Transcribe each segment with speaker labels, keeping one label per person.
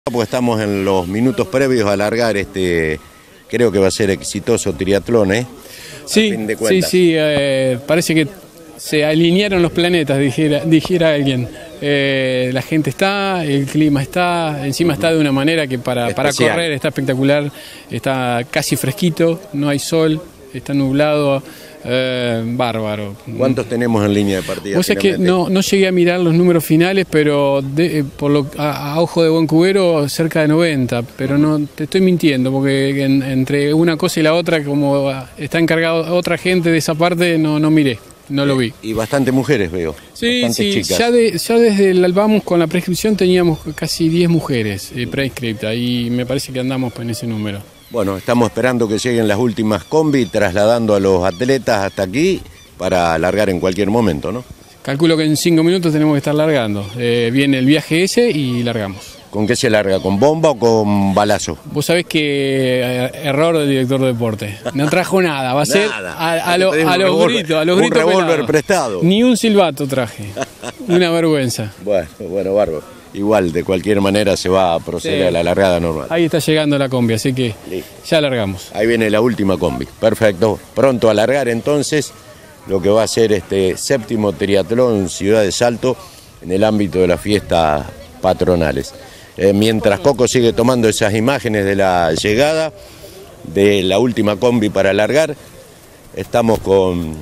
Speaker 1: Pues estamos en los minutos previos a largar creo que va a ser exitoso triatlón, ¿eh?
Speaker 2: Sí, sí, parece que se alinearon los planetas, dijera alguien. La gente está, el clima está, encima está de una manera que para correr está espectacular, está casi fresquito, no hay sol, está nublado. Bárbaro.
Speaker 1: ¿Cuántos tenemos en línea de partida?
Speaker 2: Vos sabés que no llegué a mirar los números finales, pero a ojo de buen cubero cerca de 90, pero no te estoy mintiendo, porque entre una cosa y la otra, como está encargado otra gente de esa parte, no miré, no lo vi.
Speaker 1: Y bastante mujeres veo.
Speaker 2: Sí,
Speaker 1: chicas.
Speaker 2: Ya desde el vamos con la prescripción teníamos casi 10 mujeres prescriptas y me parece que andamos en ese número.
Speaker 1: Bueno, estamos esperando que lleguen las últimas combi, trasladando a los atletas hasta aquí para largar en cualquier momento, ¿no?
Speaker 2: Calculo que en 5 minutos tenemos que estar largando. Viene el viaje ese y largamos.
Speaker 1: ¿Con qué se larga? ¿Con bomba o con balazo?
Speaker 2: Vos sabés que error del director de deporte. No trajo nada, va a ser a los gritos.
Speaker 1: Un revólver prestado.
Speaker 2: Ni un silbato traje. Una vergüenza.
Speaker 1: Bueno, bárbaro. Igual, de cualquier manera se va a proceder a la largada normal.
Speaker 2: Ahí está llegando la combi, así que ya largamos.
Speaker 1: Ahí viene la última combi. Perfecto. Pronto a largar entonces lo que va a ser este séptimo triatlón Ciudad de Salto en el ámbito de las fiestas patronales. Mientras Coco sigue tomando esas imágenes de la llegada de la última combi para largar, estamos con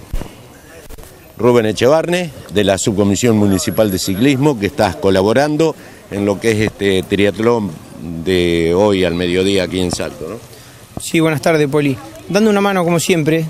Speaker 1: Rubén Echevarne, de la Subcomisión Municipal de Ciclismo, que estás colaborando en lo que es este triatlón de hoy al mediodía aquí en Salto, ¿no?
Speaker 3: Sí, buenas tardes, Poli. Dando una mano como siempre,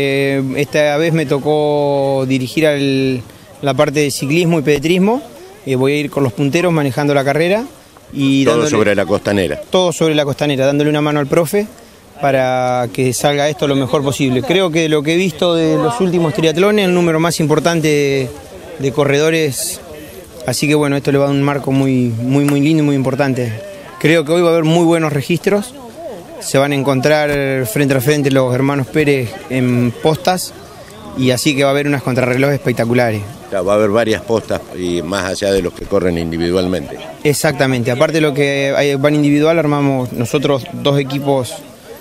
Speaker 3: esta vez me tocó dirigir la parte de ciclismo y pedetrismo. Voy a ir con los punteros manejando la carrera.
Speaker 1: Todo sobre la costanera.
Speaker 3: Todo sobre la costanera, dándole una mano al profe para que salga esto lo mejor posible. Creo que lo que he visto de los últimos triatlones, el número más importante de corredores, así que bueno, esto le va a dar un marco muy lindo y muy importante. Creo que hoy va a haber muy buenos registros, se van a encontrar frente a frente los hermanos Pérez en postas, y así que va a haber unas contrarrelojes espectaculares.
Speaker 1: Claro, va a haber varias postas y más allá de los que corren individualmente.
Speaker 3: Exactamente, aparte de lo que van individual, armamos nosotros 2 equipos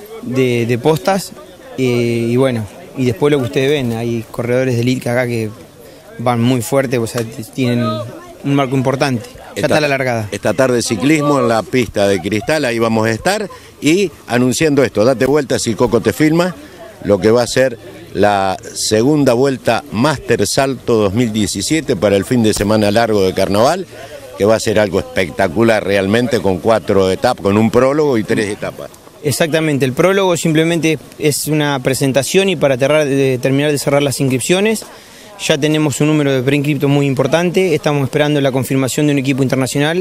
Speaker 3: de postas y bueno, y después lo que ustedes ven, hay corredores de elite acá que van muy fuerte, o sea, tienen un marco importante. Ya está la largada.
Speaker 1: Esta tarde ciclismo en la pista de cristal, ahí vamos a estar y anunciando esto, date vuelta si Coco te filma, lo que va a ser la segunda vuelta Máster Salto 2017 para el fin de semana largo de Carnaval, que va a ser algo espectacular realmente, con 4 etapas, con un prólogo y 3 etapas.
Speaker 3: Exactamente, el prólogo simplemente es una presentación y para terminar de cerrar las inscripciones. Ya tenemos un número de preinscriptos muy importante, estamos esperando la confirmación de un equipo internacional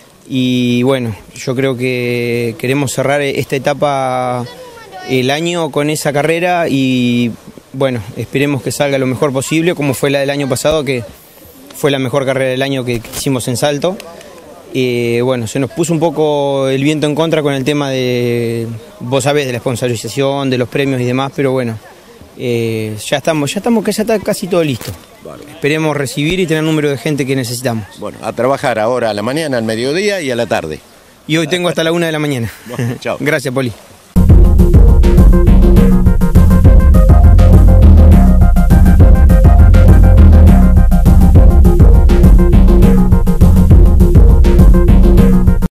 Speaker 3: y bueno, yo creo que queremos cerrar esta etapa el año con esa carrera y bueno, esperemos que salga lo mejor posible, como fue la del año pasado, que fue la mejor carrera del año que hicimos en Salto. Bueno, se nos puso un poco el viento en contra con el tema de, vos sabés, de la sponsorización, de los premios y demás, pero bueno, ya está casi todo listo. Vale. Esperemos recibir y tener el número de gente que necesitamos.
Speaker 1: Bueno, a trabajar ahora a la mañana, al mediodía y a la tarde.
Speaker 3: Y hoy tengo hasta la 1 de la mañana.
Speaker 1: Bueno, chao.
Speaker 3: Gracias, Poli.